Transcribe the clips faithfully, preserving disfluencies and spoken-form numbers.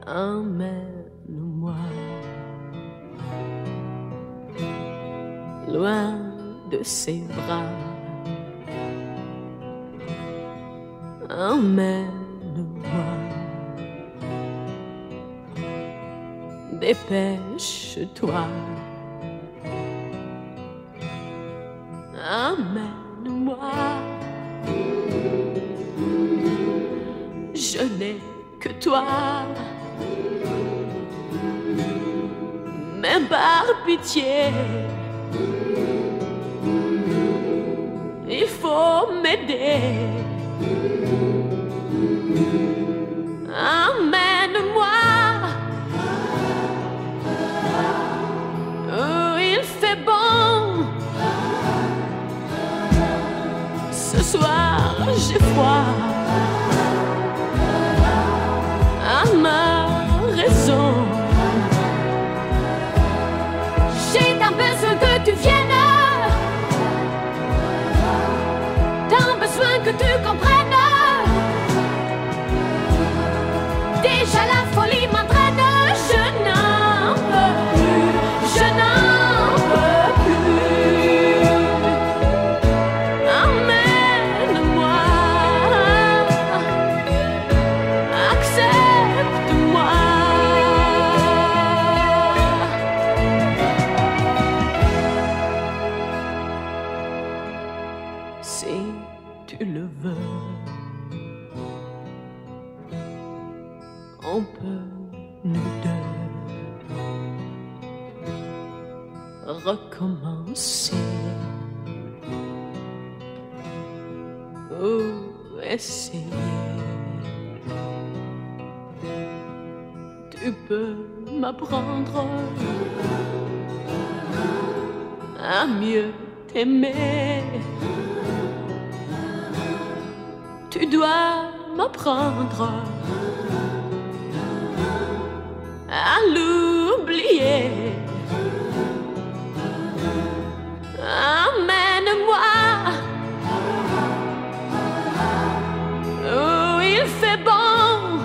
Emmène-moi loin de ses bras. Emmène-moi, dépêche-toi. Emmène-moi, je n'ai que toi. Même par pitié, il faut m'aider. Emmène-moi où il fait bon. Ce soir j'ai froid à ma raison. J'ai tant besoin que tu viennes, tant besoin que tu comprennes. Déjà la folie m'entraîne, je n'en peux plus, je n'en peux plus. Emmène-moi, accepte-moi. Si tu le veux, on peut nous deux recommencer ou essayer. Tu peux m'apprendre à mieux t'aimer. Tu dois m'apprendre à l'oublier. Emmène-moi où il fait bon.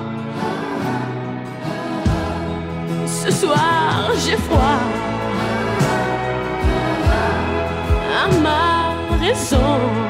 Ce soir j'ai froid à ma raison.